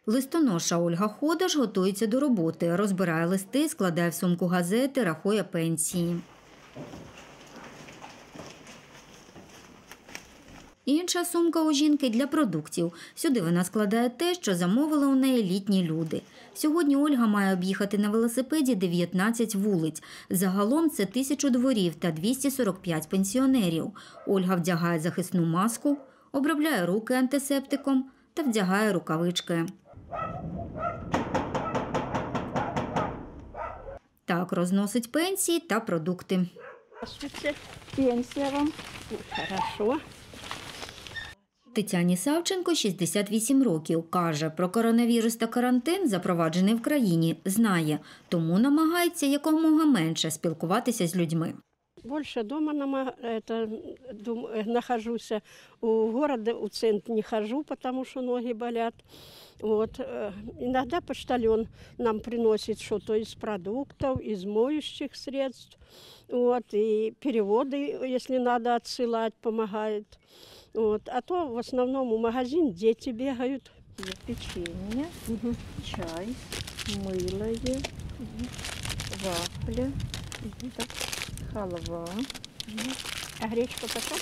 Листоноша Ольга Ходаш готується до роботи, розбирає листи, складає в сумку газети, рахує пенсії. Інша сумка у жінки для продуктів. Сюди вона складає те, що замовили у неї літні люди. Сьогодні Ольга має об'їхати на велосипеді 19 вулиць. Загалом це 1000 дворів та 245 пенсіонерів. Ольга вдягає захисну маску, обробляє руки антисептиком та вдягає рукавички. Так розносить пенсії та продукти. Пенсія вам. Хорошо. Тетяні Савченко 68 років. Каже, про коронавірус та карантин, запроваджений в країні, знає. Тому намагається якомога менше спілкуватися з людьми. Больше дома нахожусь. У города, у центре не хожу, потому что ноги болят. Вот. Иногда почтальон нам приносит что-то из продуктов, из моющих средств. Вот. И переводы, если надо, отсылать, помогает. Вот. А то в основном в магазин дети бегают. Печенье, чай, мыло, вафли, так, халва. А гречка пока?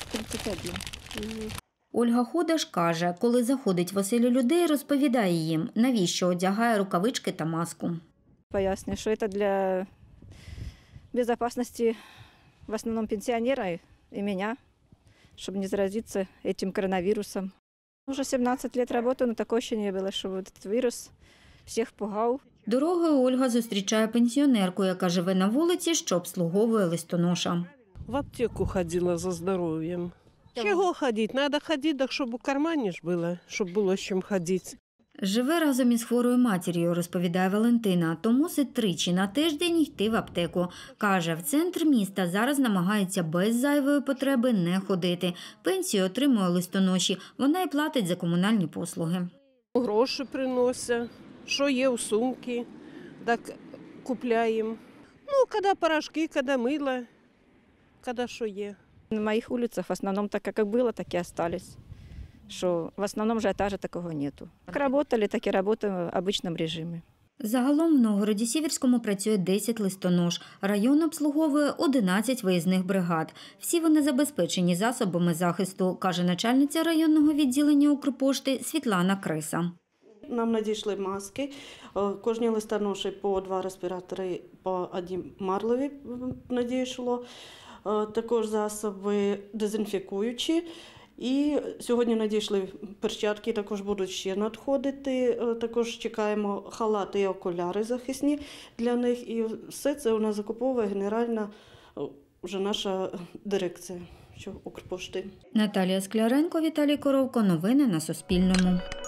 31. Ольга Ходаш каже, коли заходить в оселю людей, розповідає їм, навіщо одягає рукавички та маску. Поясню, що це для безопасности в основном пенсионера и меня, чтобы не заразиться этим коронавирусом. Уже 17 лет работаю, но такого еще не было, чтобы этот вирус всех пугал. Дорогою Ольга зустрічає пенсіонерку, яка живе на вулиці, що обслуговує листоноша. В аптеку ходила за здоров'ям. Чого ходити? Треба ходити, так щоб у кармані ж було, щоб було з чим ходити. Живе разом із хворою матір'ю, розповідає Валентина, то мусить тричі на тиждень йти в аптеку. Каже, в центр міста зараз намагається без зайвої потреби не ходити. Пенсію отримує листоноші, вона й платить за комунальні послуги. Гроші приносять, що є у сумці, так купляємо. Ну, коли порошки, коли мило, коли що є. На моих улицах в основном так, как было, так и остались. Что в основном ажиотажа такого нету. Как работали, так и работаем в обычном режиме. Загалом в Новгороді-Сіверському працює 10 листонож. Район обслуговує 11 виїзних бригад. Всі вони забезпечені засобами захисту, каже начальниця районного відділення Укрпошти Світлана Криса. Нам надійшли маски, кожній листоноші по 2 респіратори, по 1 марлеві надійшло, також засоби дезінфікуючі. І сьогодні надійшли перчатки, також будуть ще надходити, також чекаємо халати і окуляри захисні для них. І все це у нас закуповує генеральна вже наша дирекція Укрпошти. Наталія Скляренко, Віталій Коровко. Новини на Суспільному.